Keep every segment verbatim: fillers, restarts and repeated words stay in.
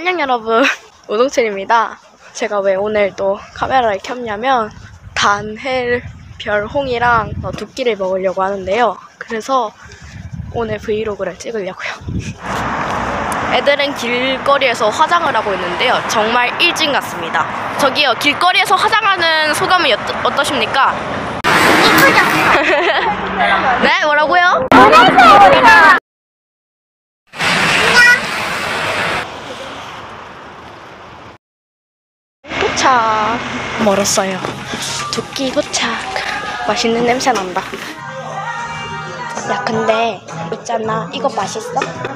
안녕 여러분, 우동철입니다. 제가 왜 오늘 또 카메라를 켰냐면 단헬별홍이랑 어, 두끼를 먹으려고 하는데요. 그래서 오늘 브이로그를 찍으려고요. 애들은 길거리에서 화장을 하고 있는데요. 정말 일진 같습니다. 저기요, 길거리에서 화장하는 소감은 여, 어떠십니까? 이쁘죠? 네? 뭐라고요? 원했어요 우리가. 도착. 멀었어요. 두끼 도착. 맛있는 냄새 난다. 야, 근데 있잖아, 이거 맛있어?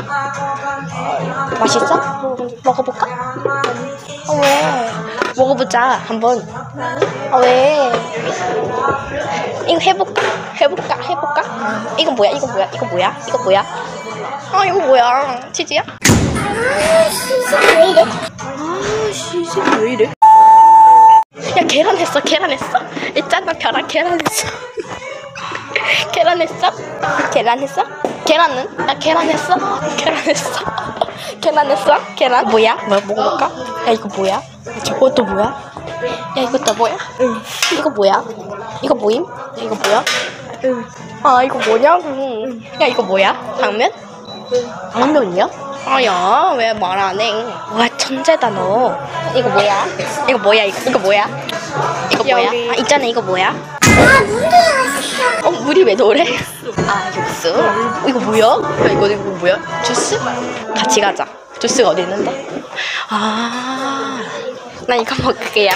맛있어? 먹어볼까? 어, 왜? 먹어보자, 한번. 어, 왜? 이거 해볼까? 해볼까? 해볼까? 이거 뭐야? 이거 뭐야? 이거 뭐야? 이거 뭐야? 아, 이거 뭐야? 치즈야? 아 시식 왜 이래? 아, 시식 왜 이래? 야, 계란 했어? 계란 했어? 있잖아, 계란, 계란 했어. 계란 했어? 계란 했어? 계란은? 야, 계란 했어? 계란 했어? 계란 했어? 계란? 뭐야? 뭐 먹어볼까? 야, 이거 뭐야? 야, 저것도 뭐야? 야, 이것도 뭐야? 응. 이거 뭐야? 이거 뭐임? 야, 이거 뭐야? 응. 아, 이거 뭐냐고? 응. 야, 이거 뭐야? 당면? 응. 당면이야? 아, 야, 왜 말 안 해? 와, 천재다, 너. 이거 뭐야? 이거 뭐야? 이거, 이거 뭐야? 이거 뭐야? 아, 있잖아, 이거 뭐야? 아 물이야. 어, 물이 왜 노래? 아, 육수. 어, 이거 뭐야? 야, 이거, 이거 뭐야? 주스? 같이 가자. 주스가 어디 있는데? 아, 나 이거 먹을게요.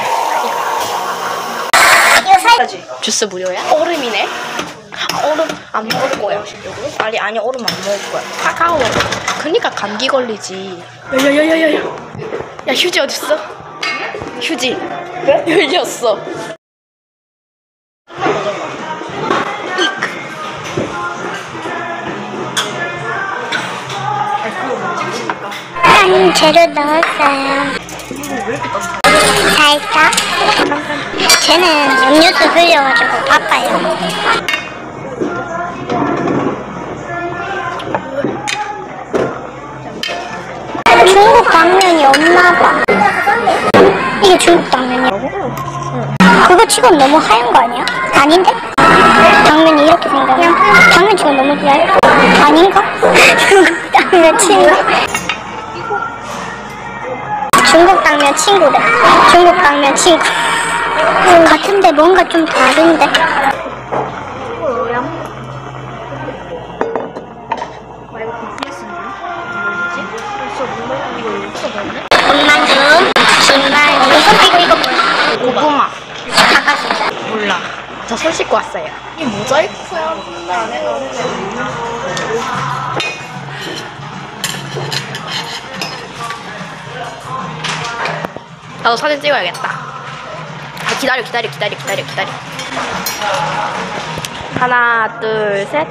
이거 살. 주스 무료야? 얼음이네? 얼음 안 먹을 거야. 아니, 아니, 얼음 안 먹을 거야. 차가워. 그니까 감기 걸리지. 야야야야야. 야, 휴지 어딨어? 휴지. 여기 없어. 한 재료 넣었어요. 살짝. 쟤는 음료수 흘려가지고 바빠요. 중국 당면이 없나봐. 이게 중국 당면이라고? 응. 그거 치곤 너무 하얀 거 아니야? 아닌데? 당면이 이렇게 생겼네. 당면 치곤 너무 얇. 아닌가? 중국 당면 친구. 중국 당면 친구래. 중국 당면 친구. 같은데 뭔가 좀 다른데. 건만두, 김말이, 이거 이거 뭐야? 고구마. 닭가슴살. 몰라. 저 손 씻고 왔어요. 이 모자이크야. 나도 사진 찍어야겠다. 아, 기다려, 기다려, 기다려, 기다려, 기다려. 하나, 둘, 셋.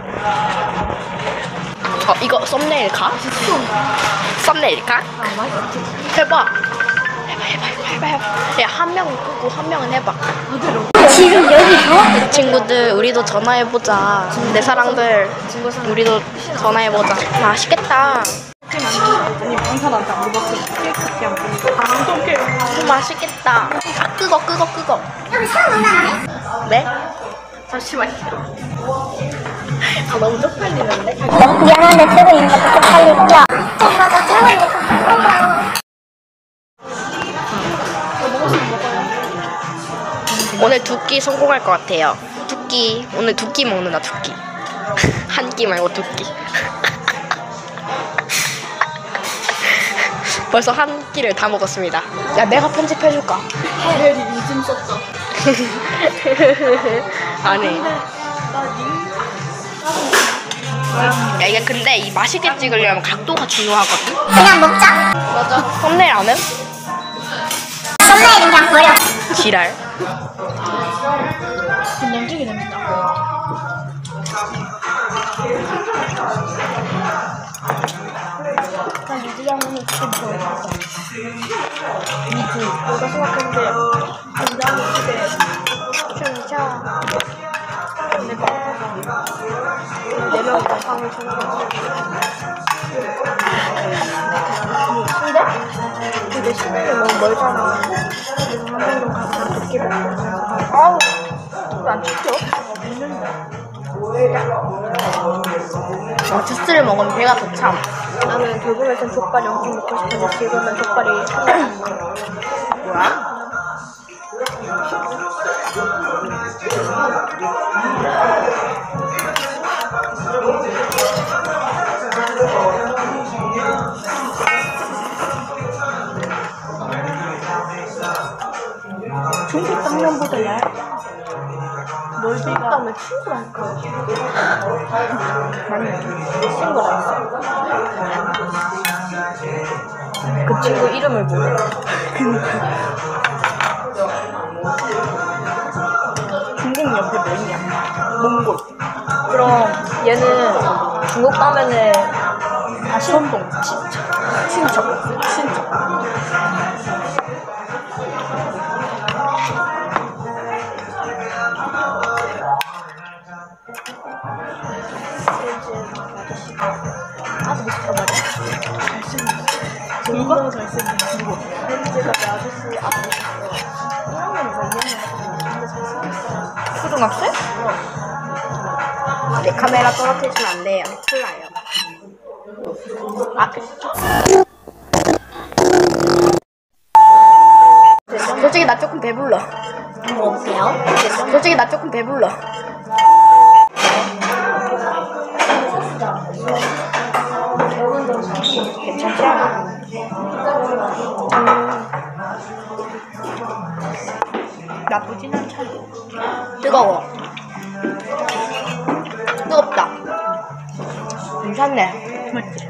어, 이거 썸네일 가? 썸네일 가? 해봐. 해봐, 해봐, 해봐, 해봐, 해봐. 야, 한 명은 끄고 한 명은 해봐. 지금 여기서? 친구들, 우리도 전화해보자. 내 사랑들, 우리도 전화해보자. 맛있겠다. 아니 방탄한테 안 먹었어. 케이크밖에 안 먹었어. 아 어떡해. 음, 맛있겠다. 아, 끄거, 끄거, 끄거. 여기 사람 오면 안 해? 네? 잠시만요. 아, 너무 쪽팔리는데? 미안한데 들고 있는 것도 쪽팔리고. 야, 엄마가 들고 있는 것도 쪽팔려. 오늘 두 끼 성공할 것 같아요. 두 끼. 오늘 두 끼 먹는다, 두 끼. 한 끼 말고 두 끼. 벌써 한 끼를 다 먹었습니다. 야, 내가 편집해줄까? 하늘이 요즘 썼다. 안 해. 야, 이게 근데 이 맛있게 찍으려면 각도가 중요하거든? 그냥 먹자. 맞아. 썸네일 안 해? 썸네일은 그냥 버려. 지랄. 된장찌개 냄새나. 난 유지랑 하면 진짜 좋아했어. 미주. 내가 생각했는데 된장이 집에 진짜 내가 네 명이 다 상을 차려. 근데 시내에 너무 멀잖아. 그래서 한번도 가서 도끼 먹고. 아우, 왜안 튀겨? 어, 주스를 먹으면 배가 더 참. 나는 돌봄에선 족발이 엄청 먹고 싶은데 지금은 족발이 생각이 안 나. 뭐야? 중국 당면보다 얇아. 넓이가 다음에 친구라니까. 맞네. 친구라니까. 그 친구 이름을 모르. 중국 옆에 뭐 있냐? 몽골. 그럼 얘는 중국 가면은 다시원동 친척. 친척. 친척. 아주 멋있단 말이야. 잘생겼어. 너무 잘생겼어. 누구? 렌즈가 내 아저씨 앞에 있어. 일 학년에서 이 학년 근데 잘생겼어. 초등학생? 어. 내 카메라 떨어뜨리시면 안 돼요. 큰일 나요. 아, 솔직히 나 조금 배불러. 뭐 어때요? 솔직히 나 조금 배불러. 괜찮지 않아? 음. 나쁘진 않잖아. 뜨거워. 뜨겁다. 괜찮네. 맞지?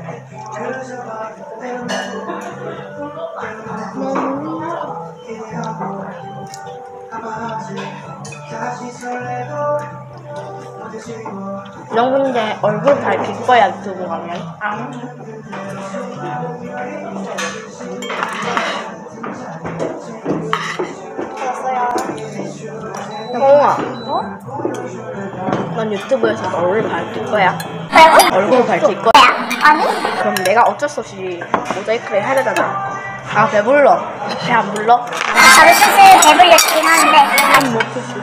넌 근데 얼굴 밝힐 거야, 유튜브 가면? 아니. 알았어요. 성우아. 어? 넌 유튜브에서 얼굴 밝힐 거야? 뭐라고? 얼굴 밝힐 거야? 아니? 그럼 내가 어쩔 수 없이 모자이크를 해야 되잖아. 아, 배불러. 배 안 불러? 나도 슬슬 배불렸긴 한데. 아니, 뭐, 그치.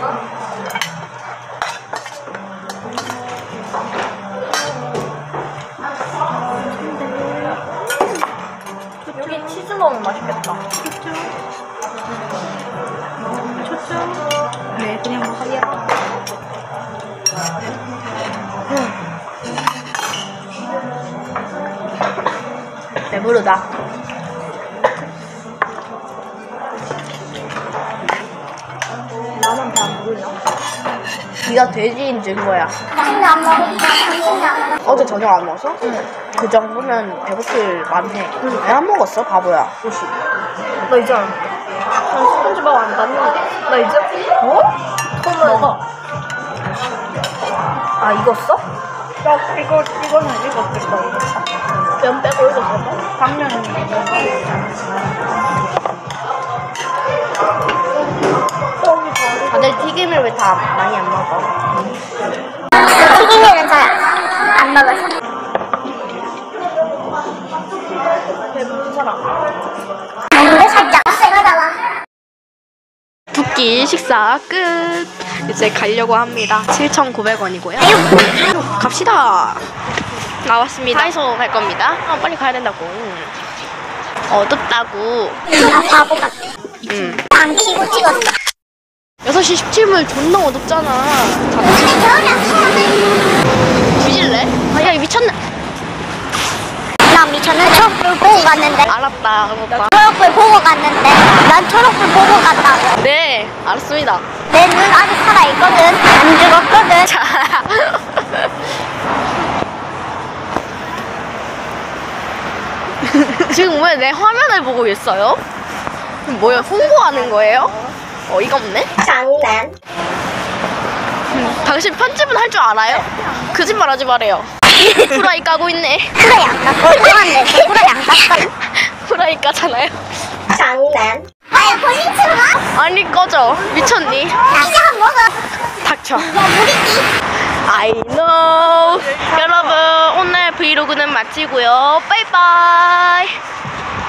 여기 치즈 넣으면 맛있겠다. 좋죠. 좋죠. 네, 그냥 먹어야겠다. 배부르다. 나만 배 안 부르냐? 네가 돼지인 증거야. 당신도 안 먹었어. 당신도 안 먹었어. 어제 저녁 안 먹었어? 응. 그 정도면 배고플 만해. 응. 왜 안 먹었어, 바보야? 혹시? 나 이제 안 먹어. 난 스펀지밥 안 봤는데. 나 이제? 어? 처음 먹어. 아, 익었어? 야, 이거, 이거는 익었겠다, 이거. 면 빼고 익었어? 당면은 다들 튀김을 왜 다 많이 안 먹어? 튀김이는 잘 안 먹었어. 배부른 사람. 근데 살짝 세가다가. 두 끼 식사 끝. 이제 가려고 합니다. 칠천구백 원이고요. 갑시다. 나왔습니다. 다이소 갈 겁니다. 아, 빨리 가야 된다고. 어둡다고. 아, 바보 같아. 응. 안 키고 찍었어. 여섯 시 십칠 분 존나 어둡잖아. 뒤질래? 아, 야, 미쳤나? 난 미쳤는 초록불 보고 갔는데. 알았다, 오빠. 초록불 보고 갔는데. 난 초록불 보고 갔다고. 네, 알았습니다. 내 눈 아직 살아있거든. 안 죽었거든. 자. 지금 왜 내 화면을 보고 있어요? 뭐야, 홍보하는 거예요? 어이가 없네? 장난. 음, 당신 편집은 할 줄 알아요? 거짓말 하지 말아요. 후라이 까고 있네. 후라이 안 깠어. 이상한데. 후라이 안 깠어. 후라이 까잖아요. 장난. 아야, 본인 들어가? 아니, 꺼져. 미쳤니? 이제 한 먹어. 닥쳐. 야, 물이지. I know. 여러분, 오늘 브이로그는 마치고요. 빠이빠이.